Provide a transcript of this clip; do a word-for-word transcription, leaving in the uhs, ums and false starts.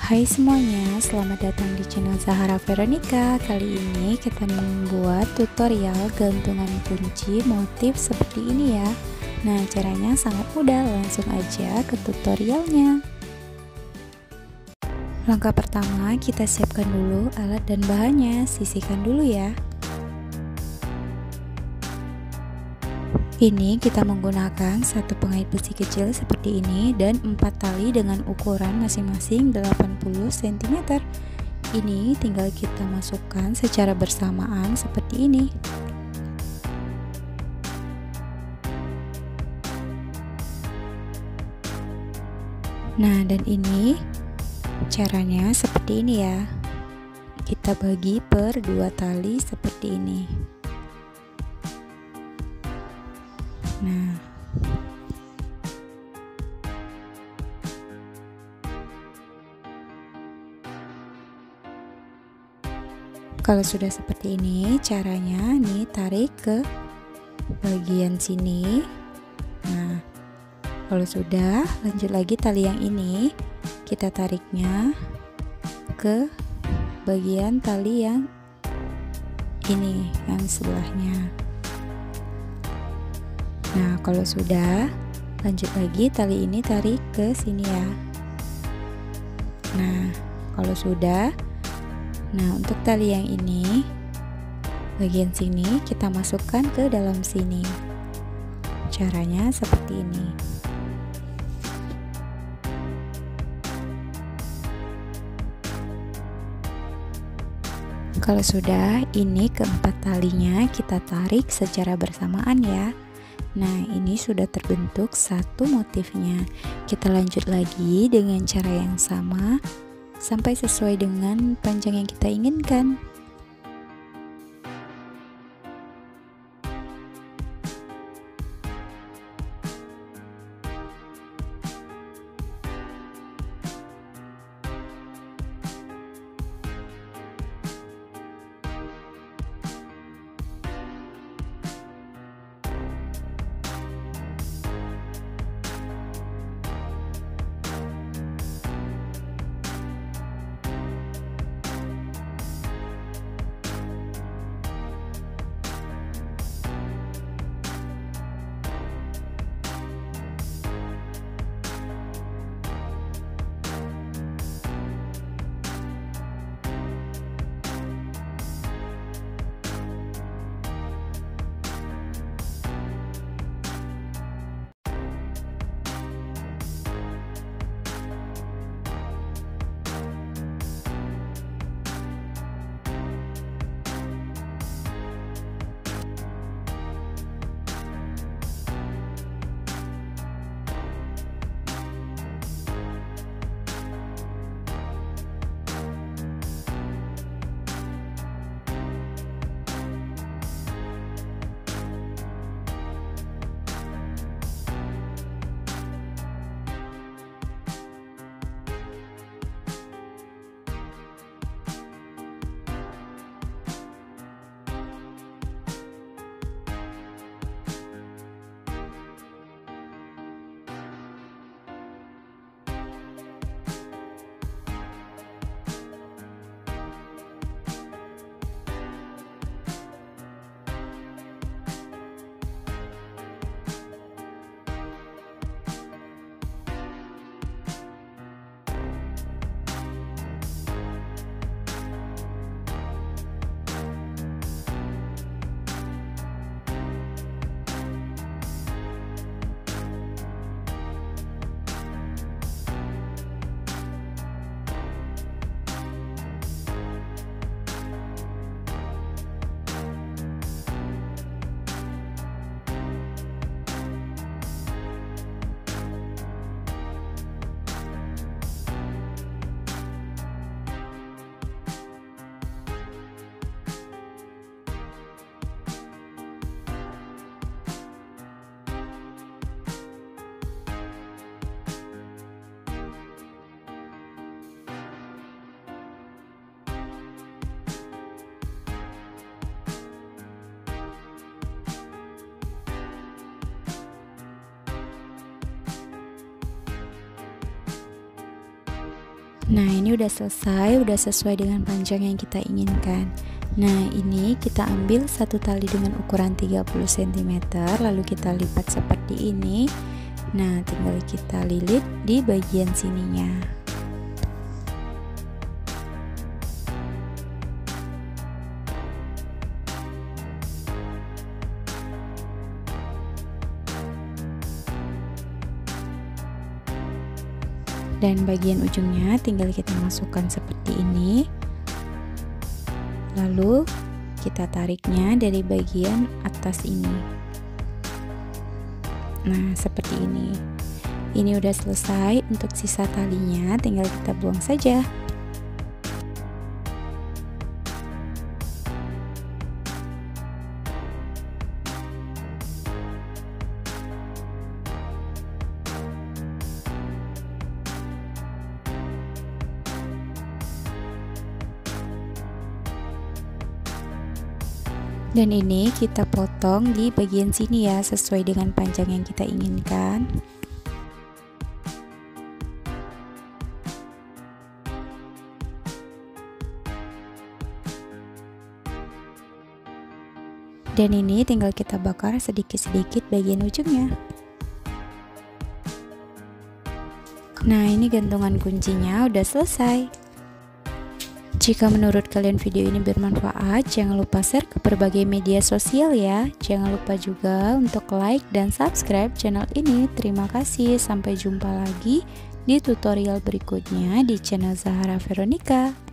Hai semuanya, selamat datang di channel Zahara Veronica. Kali ini kita membuat tutorial gantungan kunci motif seperti ini ya. Nah, caranya sangat mudah, langsung aja ke tutorialnya. Langkah pertama, kita siapkan dulu alat dan bahannya, sisihkan dulu ya. Ini kita menggunakan satu pengait besi kecil seperti ini dan empat tali dengan ukuran masing-masing delapan puluh sentimeter. Ini tinggal kita masukkan secara bersamaan seperti ini. Nah, dan ini caranya seperti ini ya. Kita bagi per dua tali seperti ini. Nah, kalau sudah seperti ini caranya, nih tarik ke bagian sini. Nah, kalau sudah, lanjut lagi tali yang ini, kita tariknya ke bagian tali yang ini, yang sebelahnya. Nah, kalau sudah, lanjut lagi tali ini tarik ke sini ya. Nah, kalau sudah, nah untuk tali yang ini, bagian sini kita masukkan ke dalam sini. Caranya seperti ini. Kalau sudah, ini keempat talinya kita tarik secara bersamaan ya. Nah, ini sudah terbentuk satu motifnya. Kita lanjut lagi dengan cara yang sama sampai sesuai dengan panjang yang kita inginkan. Nah, ini udah selesai, udah sesuai dengan panjang yang kita inginkan. Nah, ini kita ambil satu tali dengan ukuran tiga puluh sentimeter, lalu kita lipat seperti ini. Nah, tinggal kita lilit di bagian sininya. Dan bagian ujungnya tinggal kita masukkan seperti ini, lalu kita tariknya dari bagian atas ini. Nah, seperti ini. Ini udah selesai. Untuk sisa talinya tinggal kita buang saja. Dan ini kita potong di bagian sini ya, sesuai dengan panjang yang kita inginkan. Dan ini tinggal kita bakar sedikit-sedikit bagian ujungnya. Nah, ini gantungan kuncinya udah selesai. Jika menurut kalian video ini bermanfaat, jangan lupa share ke berbagai media sosial ya. Jangan lupa juga untuk like dan subscribe channel ini. Terima kasih, sampai jumpa lagi di tutorial berikutnya di channel Zahara Veronica.